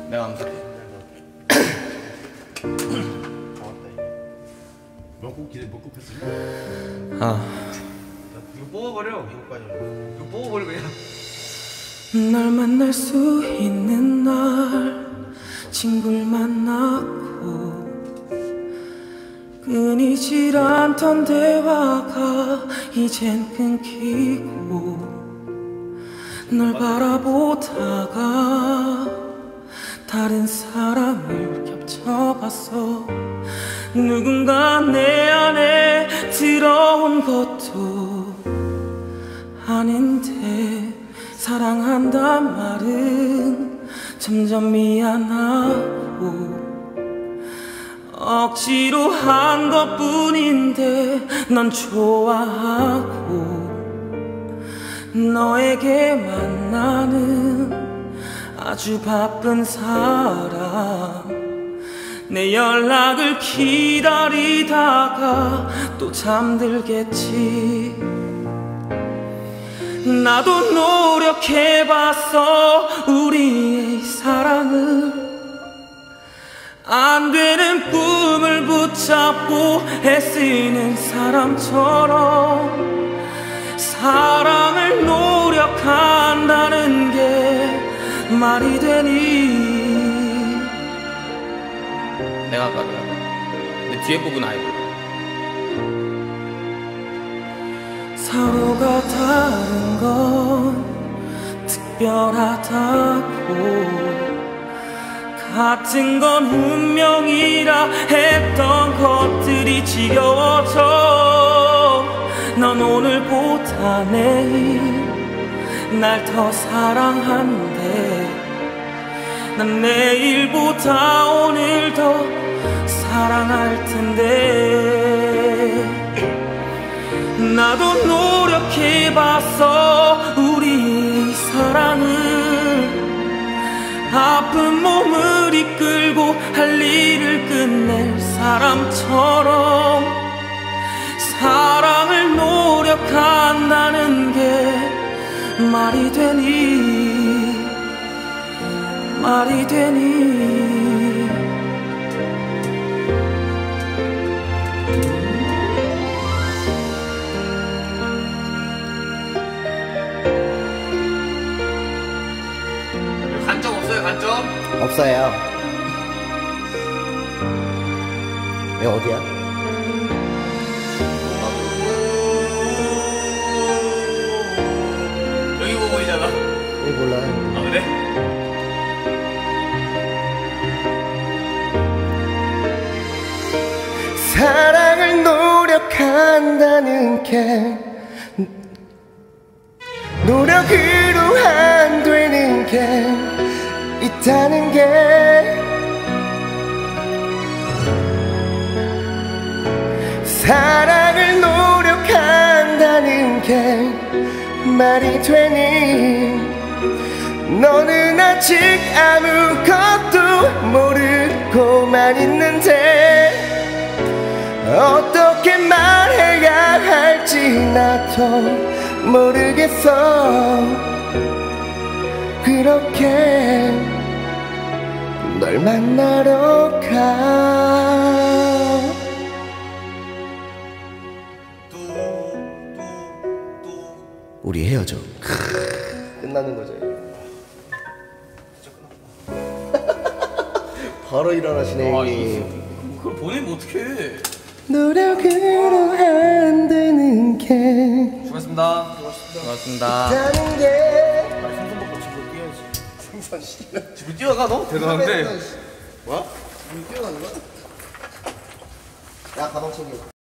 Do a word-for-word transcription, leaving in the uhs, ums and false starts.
내가 암살해. 먹고 기대 먹고 패스. 아. 이거 뽑아버려. 이거까지. 이거 뽑아버려 그냥. 널 만날 수 있는 날 친구를 만났고 끊이질 않던 대화가 이젠 끊기고 널 바라보다가 다른 사람을 겹쳐봤어. 누군가 내 안에 들어온 것도 아닌데 사랑한단 말은 점점 미안하고 억지로 한 것뿐인데 넌 좋아하고 너에게만 나는 아주 바쁜 사람. 내 연락을 기다리다가 또 잠들겠지. 나도 노력해봤어 우리의 사랑을. 안 되는 꿈을 붙잡고 애쓰는 사람처럼 사랑을 노력한다는 게 말이 되니. 내가 아까 내가 내 뒤에 부분 아이고. 서로가 다른 건 특별하다고 같은 건 운명이라 했던 것들이 지겨워져. 넌 오늘보다 내일 날 더 사랑한대. 난 내일보다 오늘 더 사랑할 텐데. 나도 노력해봤어 우리 사랑을. 아픈 몸을 이끌고 할 일을 끝낼 사람처럼 사랑을 노력한다는 게 말이 되니 말이 되니. 간점 없어요, 간점? 없어요. 왜 어디야? 여기 부분이잖아. 여기 몰라요. 아 그래? 사랑을 노력한다는 게 노력으로 안 되는 게 있다는 게 사랑을 노력한다는 게 말이 되니. 너는 아직 아무것도 모르고만 있는데 어떻게 말해야 할지 나도 모르겠어. 그렇게 널 만나러 가. 우리 헤어져. 끝나는 거죠. 바로 일어나시네. 아, 그걸 보내면 어떡해. 노력으로 안 되는 게 수고하셨습니다. 수고하셨습니다. 있다는 게. 생선 먹고 집으로 뛰어야지. 생선 씨. 집으로 뛰어가 너? 대단한데. 뭐야? 집으로 뛰어가는 거야? 야 가방 챙겨.